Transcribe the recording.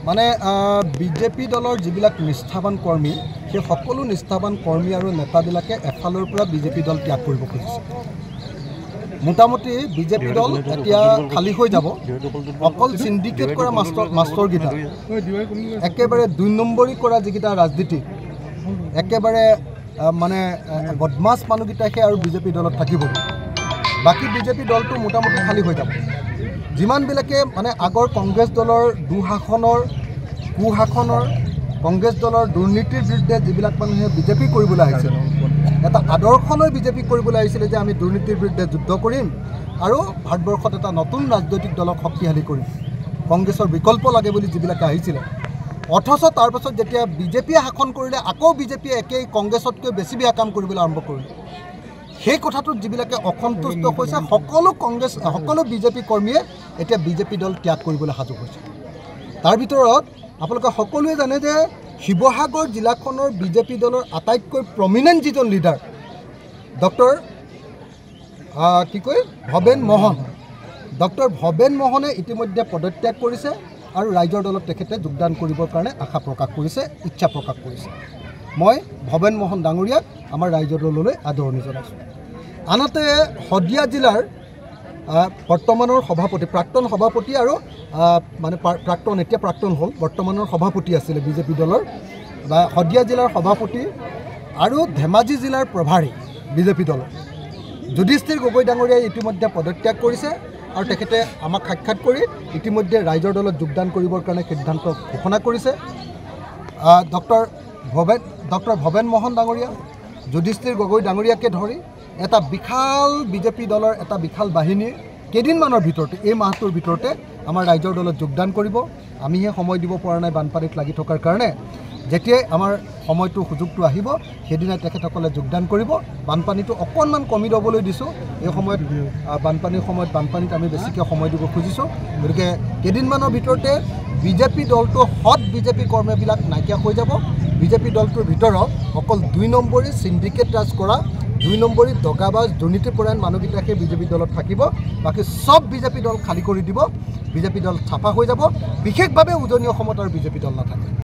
মানে বিজেপি দলৰ যিবিলাক নিষ্ঠাবান কৰ্মী সেই সকলো নিষ্ঠাবান কৰ্মী আৰু নেতাবিলাকে এফালৰ পৰা বিজেপি দল ত্যাগ কৰিব খুজিছে। মোটামুটি বিজেপি দল এতিয়া খালী হৈ যাব। অকল সিন্ডিকেট কৰা মাষ্টৰকেইটা একেবাৰে ২ নম্বৰী কৰা যিকেইটা ৰাজনীতি একেবাৰে মানে বদমাছ মানুহকেইটাহে আৰু বিজেপি দলত থাকিব। বাকী বিজেপি দলটো মোটামুটি খালী হৈ যাব। যিমানবিলাকে মানে আগৰ কংগ্ৰেছ দলৰ দুঃশাসনৰ কুশাসনৰ কংগ্ৰেছ দলৰ দুৰ্নীতিৰ বিৰুদ্ধে যিবিলাক মানুহে বিজেপি কৰিবলৈ আহিছিল, এটা আদৰ্শ লৈ বিজেপি কৰিবলৈ আহিছিলে যে আমি দুৰ্নীতিৰ বিৰুদ্ধে যুদ্ধ কৰিম আৰু ভাৰতবৰ্ষত এটা নতুন ৰাজনৈতিক দলক শক্তিশালী কৰিম, কংগ্ৰেছৰ বিকল্প লাগে বুলি যিবিলাকে আহিছিলে, অথচ তাৰ পাছত যেতিয়া বিজেপিয়ে শাসন কৰিলে আকৌ বিজেপিয়ে একেই কংগ্ৰেছতকৈ বেছি বেয়া কাম কৰিবলৈ আৰম্ভ কৰিলে। সেই কথাটোত যিবিলাকে অসন্তুষ্ট হৈছে সকলো বিজেপি কৰ্মীয়ে এতিয়া বিজেপি দল ত্যাগ কৰিবলৈ সাজু হৈছে। তাৰ ভিতৰত আপোনালোকে সকলোৱে জানে যে শিৱসাগৰ জিলাখনৰ বিজেপি দলৰ আটাইতকৈ প্ৰমিনেণ্ট যিজন leader doctor Bhaben Mohan, doctor Bhaben মোহনে ইতিমধ্যে পদত্যাগ কৰিছে আৰু ৰাইজৰ দলত তেখেতে যোগদান কৰিবৰ কাৰণে আশা প্ৰকাশ কৰিছে, ইচ্ছা প্ৰকাশ কৰিছে। মই ভৱেন মোহন ডাঙৰীয়াক আমাৰ ৰাইজৰ দললৈ আদৰণি জনাইছোঁ। আনহাতে শদিয়া জিলাৰ বৰ্তমানৰ সভাপতি, প্ৰাক্তন সভাপতি আৰু মানে এতিয়া প্ৰাক্তন হ'ল, বৰ্তমানৰ সভাপতি আছিলে বিজেপি দলৰ বা শদিয়া জিলাৰ সভাপতি আৰু ধেমাজি জিলাৰ প্ৰভাৰী বিজেপি দলৰ যুধিষ্ঠিৰ গগৈ ডাঙৰীয়াই ইতিমধ্যে পদত্যাগ কৰিছে আৰু তেখেতে আমাক সাক্ষাৎ কৰি ইতিমধ্যে ৰাইজৰ দলত যোগদান কৰিবৰ কাৰণে সিদ্ধান্ত ঘোষণা কৰিছে। ডক্টৰ ভৱেন মোহন ডাঙৰীয়া, যুধিষ্ঠিৰ গগৈ ডাঙৰীয়াকে ধৰি এটা বিশাল বিজেপি দলৰ এটা বিশাল বাহিনী কেইদিনমানৰ ভিতৰতে, এই মাহটোৰ ভিতৰতে আমাৰ ৰাইজৰ দলত যোগদান কৰিব। আমিহে সময় দিব পৰা নাই বানপানীত লাগি থকাৰ কাৰণে। যেতিয়াই আমাৰ সময়টো সুযোগটো আহিব সেইদিনাই তেখেতসকলে যোগদান কৰিব। বানপানীটো অকণমান কমি ল'বলৈ দিছোঁ। এই সময়ত বানপানীৰ সময়ত বানপানীত আমি বেছিকৈ সময় দিব খুজিছোঁ। গতিকে কেইদিনমানৰ ভিতৰতে বিজেপি দলটো হট বিজেপি কৰ্মীবিলাক নাইকিয়া হৈ যাব। বিজেপি দলটোৰ ভিতৰত অকল ২ নম্বৰী সিন্ডিকেট ৰাজ কৰা, ২ নম্বৰী দগাবাজ দুৰ্নীতিপৰায়ণ মানুহকেইটাকে বিজেপি দলত থাকিব। বাকী চব বিজেপি দল খালী কৰি দিব, বিজেপি দল চাফা হৈ যাব। বিশেষভাৱে উজনি অসমত আৰু বিজেপি দল নাথাকে।